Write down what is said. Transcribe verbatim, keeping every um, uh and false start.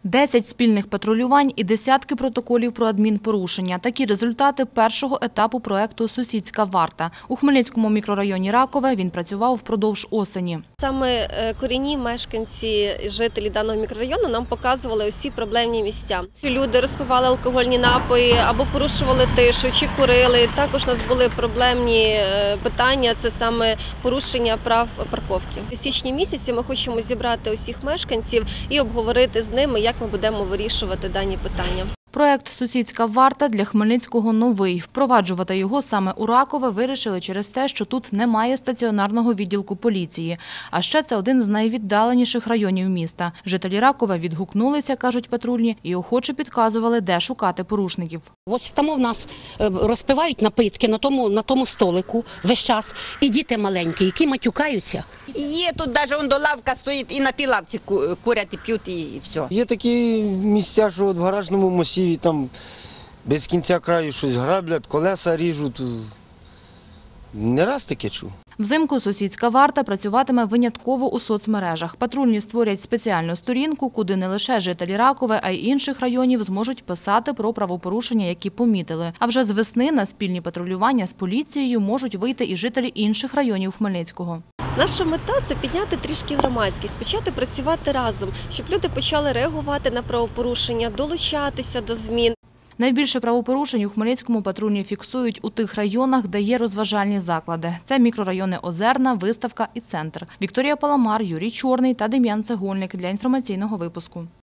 десять спільних патрулювань і десятки протоколів про адмінпорушення. Такі результати першого етапу проєкту «Сусідська варта». У Хмельницькому мікрорайоні Ракове він працював впродовж осені. Саме корінні мешканці, жителі даного мікрорайону нам показували усі проблемні місця. Люди розпивали алкогольні напої або порушували тишу, чи курили. Також у нас були проблемні питання, це саме порушення прав парковки. У січні місяці ми хочемо зібрати усіх мешканців і обговорити з ними, як ми будемо вирішувати дані питання. Проєкт «Сусідська варта» для Хмельницького новий. Впроваджувати його саме у Ракове вирішили через те, що тут немає стаціонарного відділку поліції. А ще це один з найвіддаленіших районів міста. Жителі Ракове відгукнулися, кажуть патрульні, і охоче підказували, де шукати порушників. Ось там у нас розпивають напитки на тому, на тому столику весь час. І діти маленькі, які матюкаються. Є тут навіть он до лавка стоїть, і на тій лавці курять і п'ють, і все. Є такі місця, що от в гаражному масиві там без кінця краю щось граблять, колеса ріжуть. Не раз таке чув. Взимку «Сусідська варта» працюватиме винятково у соцмережах. Патрульні створять спеціальну сторінку, куди не лише жителі Ракове, а й інших районів зможуть писати про правопорушення, які помітили. А вже з весни на спільні патрулювання з поліцією можуть вийти і жителі інших районів Хмельницького. Наша мета – це підняти трішки громадськість, почати працювати разом, щоб люди почали реагувати на правопорушення, долучатися до змін. Найбільше правопорушень у Хмельницькому патрульні фіксують у тих районах, де є розважальні заклади. Це мікрорайони Озерна, Виставка і Центр. Вікторія Паламар, Юрій Чорний та Дем'ян Цегольник для інформаційного випуску.